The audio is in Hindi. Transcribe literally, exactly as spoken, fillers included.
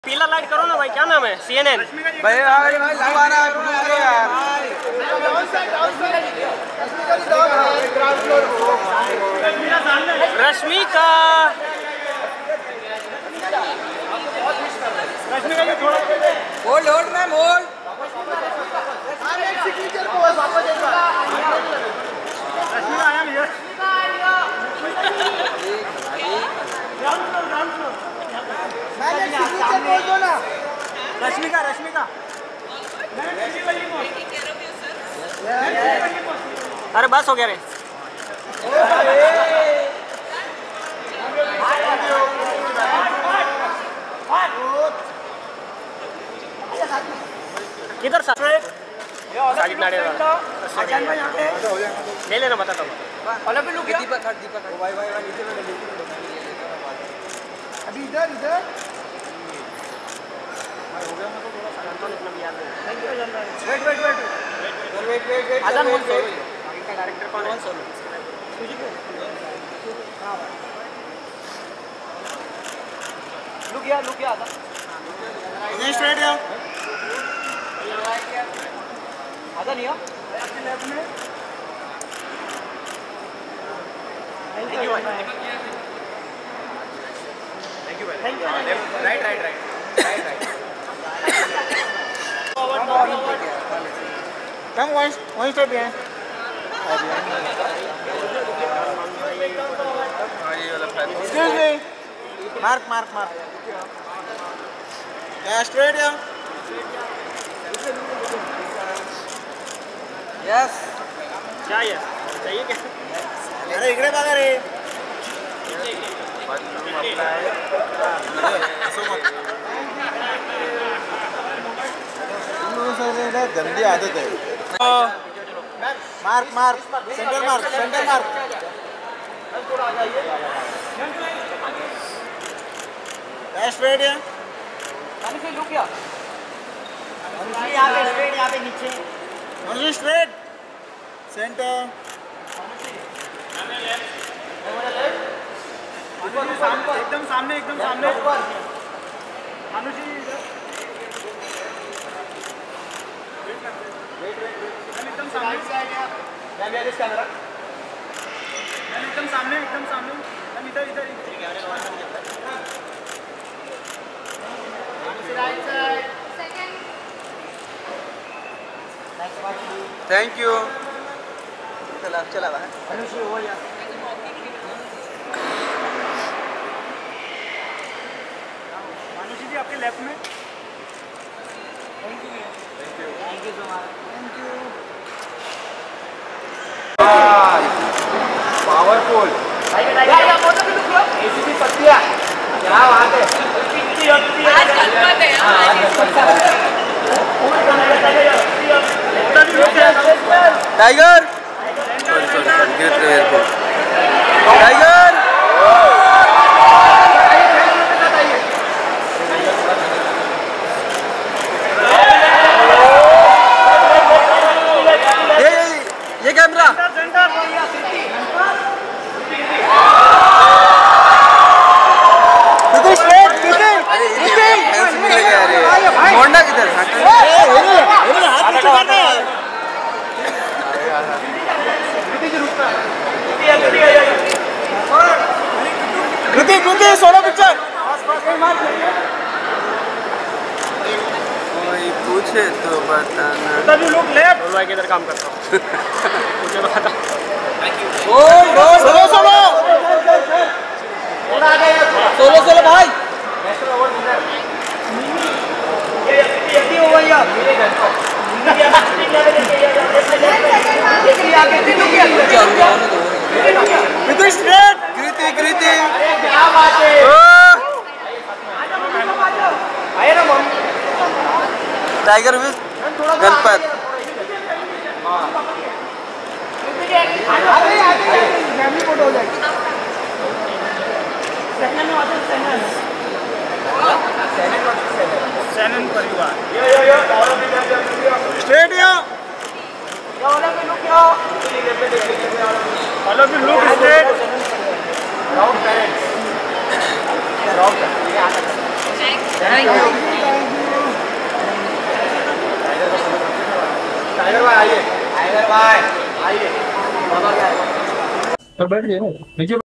पीला लाइट करो ना भाई, क्या नाम है? सी एन एन भाई भाई भाई लाइव आ रहा है यार। रश्मिका रश्मिका ये थोड़ा hold hold ma'am hold. Signature को वापस एक बार रश्मिका आया नहीं है। ग्राउंड फ्लोर ग्राउंड फ्लोर मैंने सिग्नेचर बोल दो ना। रश्मिका रश्मिका अरे बस हो गया रे। किधर सा साजिद नाड़े ले लेना, बता दो दीपक हट दीपक हट भाई भाई भाई नीचे में अभी इधर इधर हो गया मतलब थोड़ा सा कंट्रोल इतना भी याद नहीं। Thank you general. Wait wait wait wait wait wait आजान बोल दो आगे का डायरेक्टर कौन है? सुजीत हां भाई लुक या लुक या आजा इधर स्ट्रेट या आजा नहीं हो अपने लेफ्ट में। थैंक यू भाई थैंक यू भाई thank you right right right right right come one one step behind। Excuse me। Mark mark mark। Yeah straight या। यस चाहिए चाहिए क्या? अरे इकडे बघा रे। गंदी आदत है। Mark mark centre mark centre mark. Straight या लुक या यहाँ पे स्ट्रेट यहाँ पे नीचे स्ट्रेट सेंटर। एकदम सामने एकदम सामने अनुजी एकदम सामने मैम यार इसका कैमरा मैम एकदम सामने एकदम सामने मैम इधर इधर राइट साइड थैंक यू। चला चला भाई अनुजी हो यार अनुजी जी आपके लेफ्ट में। Thank you thank you thank you so much thank you. Powerful या फोटो भी लुक लो एसीसी पत्तियां क्या बात है। आज गणपत है आज टाइगर सॉरी सॉरी गिरत रहे एयरपोर्ट टाइगर ये ये कैमरा होंडा किधर कृति कृति सोलो पिक्चर। कोई पूछे तो बताना। तभी लोग लेफ्ट भाई किधर काम करता हूँ मुझे बता। Solo solo solo solo solo भाई। Kriti Kriti Tiger with Ganapath photo हो जाएगी। सैनन परिवार स्ट्रेट या ऑल ऑफ यू लुक या all of you look straight round parents round ये आ सकता है। Thank you. टाइगर भाई आइए, टाइगर भाई आइए। बैठ जाइए।